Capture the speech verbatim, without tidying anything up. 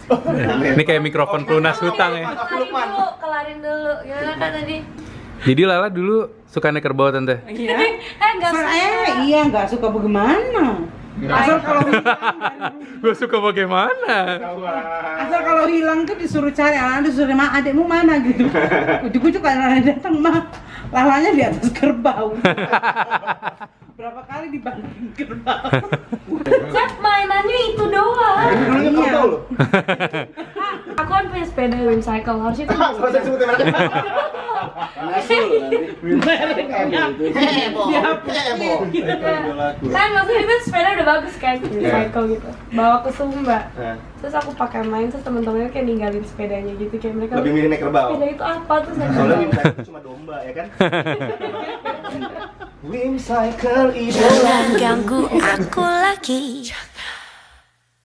Ini kayak mikrofon pelunas hutang ya. Kelarin dulu, kelarin dulu. Gimana kan tadi? Jadi Lala dulu suka naik kerbau tante? Iya. Eh enggak suka. Saya iya nggak suka bagaimana. Asal kalau Gue suka bagaimana? asal kalau hilang tuh disuruh cari, anak disuruh mah adikmu mana gitu. Ujuk-ujuk karena datang mah lalanya di atas kerbau. Berapa kali dibanting kerbau. Cep mainannya itu doang. Dulunya kerbau loh. Aku kan punya sepeda Wim Cycle, harusnya itu Nggak usah sebutin merek. Masuk loh nanti. Heboh. Heboh. kan maksudnya itu sepeda udah bagus kan, Wim Cycle gitu. Bawa ke Sumba. Nah, Terus aku pakai main, terus temen-temennya kayak ninggalin sepedanya gitu, kayak mereka lebih milih naik kerbau. sepeda itu apa terus naik Soalnya kerbau. Wim Cycle cuma domba ya kan? Wim Cycle idola. Jangan ganggu aku lagi.